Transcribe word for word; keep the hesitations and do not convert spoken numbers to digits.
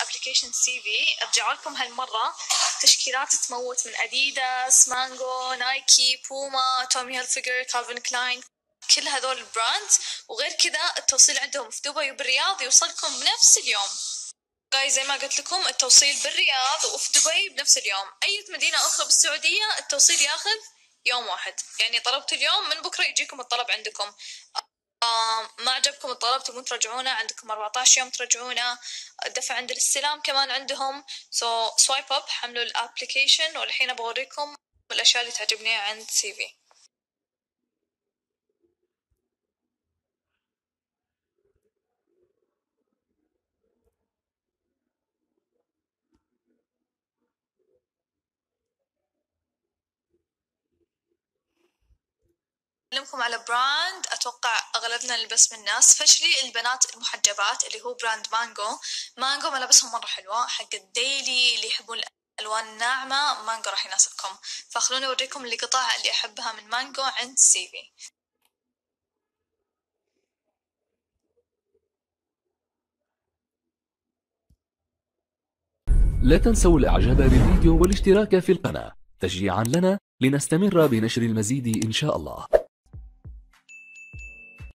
ابلكيشن سي في. ارجع لكم هالمره تشكيلات تموت، من اديداس، مانجو، نايكي، بوما، تومي هيلفيجر، كالفين كلاين، كل هذول البراند. وغير كذا التوصيل عندهم في دبي وبالرياض يوصلكم بنفس اليوم. جاي زي ما قلت لكم التوصيل بالرياض وفي دبي بنفس اليوم. اي مدينه اخرى بالسعوديه التوصيل ياخذ يوم واحد، يعني طلبت اليوم من بكره يجيكم الطلب عندكم. آه ما عجبكم الطلب تبون ترجعونه عندكم أربعة عشر يوم ترجعونه. الدفع عند الاستلام كمان عندهم. سو سوايب اب، حملوا الابلكيشن. والحين بوريكم الاشياء اللي تعجبني عند سي في. أكلمكم على براند أتوقع أغلبنا نلبس منه، سبيشلي البنات المحجبات، اللي هو براند مانجو. مانجو ملابسهم مرة حلوة، حق الديلي اللي يحبون الألوان الناعمة مانجو راح يناسبكم. فخلوني أوريكم القطع اللي أحبها من مانجو عند سي في. لا تنسوا الإعجاب بالفيديو والاشتراك في القناة تشجيعا لنا لنستمر بنشر المزيد إن شاء الله.